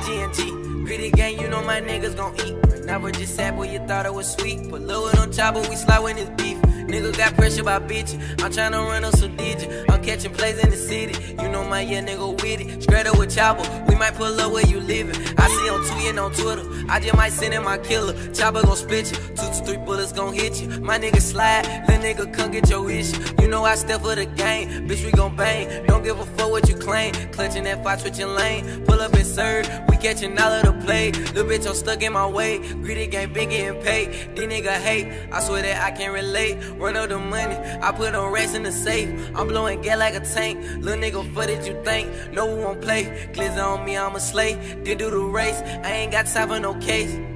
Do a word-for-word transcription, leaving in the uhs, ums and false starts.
G and G. Gritty gang, you know my niggas gon' eat. Never just sad, boy, you thought it was sweet. Put low on chopper, we slide when it's beef. Nigga got pressure by bitchin'. I'm tryna run up some digits. I'm catching plays in the city. You know my yeah nigga with it. Straight up with chopper. We might pull up where you livin'. I see on tweetin' on Twitter. I just might send in my killer. Chopper gon' split you. Two to three bullets gon' hit you. My nigga slide. Lil' nigga come get your issue. You know I step for the game. Bitch, we gon' bang. Don't give a fuck what you claim. Clutching that five, switching lane. Pull up and serve. We catching all of the play. Little bitch, I'm stuck in my way. Greedy game, big getting paid. These nigga hate. I swear that I can't relate. Run up the money, I put on racks in the safe. I'm blowing gas like a tank. Little nigga, what did you think? No one won't play. Glizzy on me, I'm a slay. Did do the race, I ain't got time for no case.